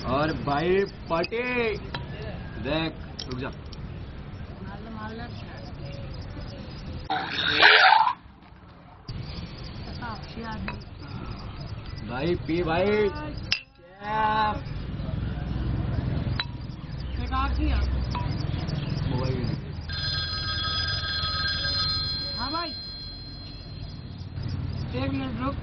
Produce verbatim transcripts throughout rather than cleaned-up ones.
और भाई पार्टी देख रुक जा। भाई पी भाई मोबाइल। हाँ भाई एक मिनट रुक।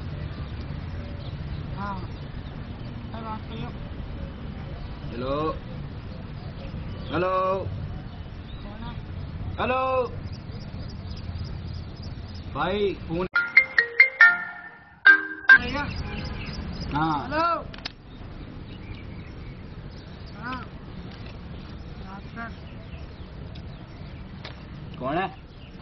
हाँ बात कर लो। हेलो हेलो हेलो भाई फोन। हाँ हेलो हाँ कौन है?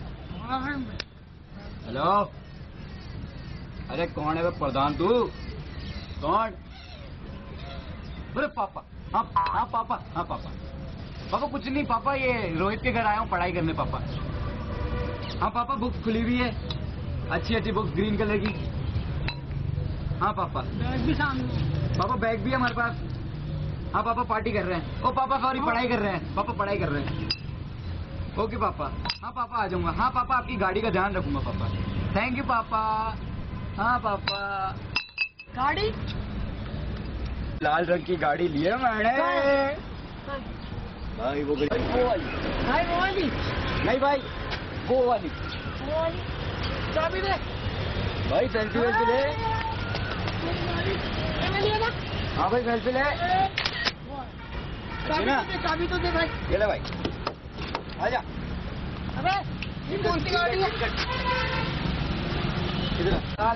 हेलो अरे कौन है? प्रधान तू कौन? अरे पापा। हाँ हाँ पापा। हाँ पापा पापा कुछ नहीं पापा, ये रोहित के घर आया हूँ पढ़ाई करने पापा। हाँ पापा बुक्स खुली हुई है, अच्छी अच्छी बुक्स ग्रीन कलर की। हाँ पापा बैग भी सामने। पापा बैग भी है हमारे पास। हाँ पापा पार्टी कर रहे हैं। ओ पापा सॉरी पढ़ाई कर रहे हैं पापा, पढ़ाई कर रहे हैं। ओके पापा। हाँ पापा आ जाऊंगा। हाँ पापा आपकी गाड़ी का ध्यान रखूंगा पापा। थैंक यू पापा। हाँ पापा। गाड़ी लाल रंग की गाड़ी ली है मैंने। भाई वो भाई वो वाली। भाई वो वाली नहीं भाई वो वाली। वो वाली चाबी दे भाई सेल्फी वेल्फी ले। हाँ भाई सेल्फी ले। चाबी तो दे, चाबी तो दे भाई। ये ले भाई आजा। अबे ये कौन सी गाड़ी है? इधर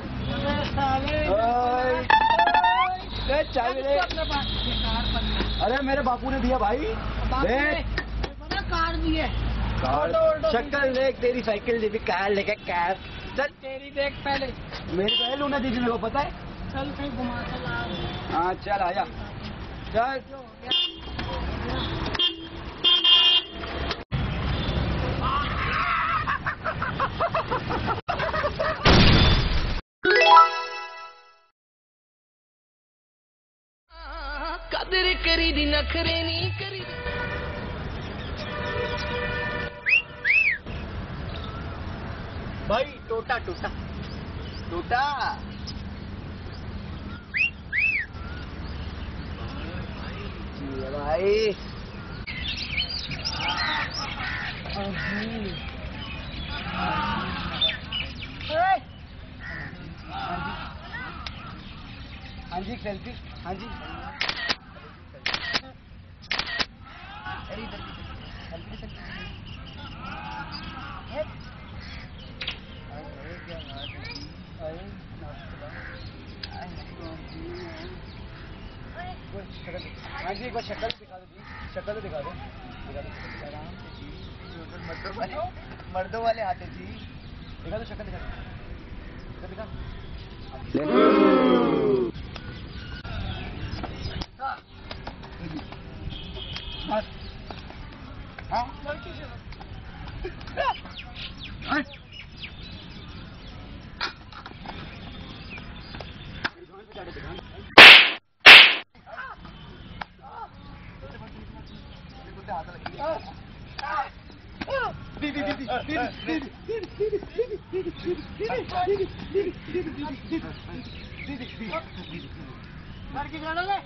चाबी ले। अरे मेरे बापू ने दिया भाई। कार दी है। कार शक्ल देख तेरी साइकिल दे, कार लेके कार। चल तेरी देख पहले। मेरी पहले लूना दीदी मेरे को पता है। चल कहीं घुमा के ला। हाँ चल आजा चल। कदर करी दी नखरे नहीं करी। भाई टोटा टोटा टोटा। भाई हाँ जी सेल्फी। हाँ जी हाँ जी कोई शक्ल दिखा दो जी, शक्ल दिखा दो। आराम से जी, मर्दों वाले मर्दों वाले आते जी। दिखा दो शक्ल दिखा दो दिखा। हाँ लड़की से दीदी दीदी दीदी दीदी लड़की जाना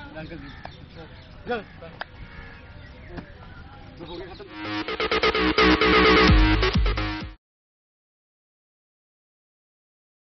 नहीं।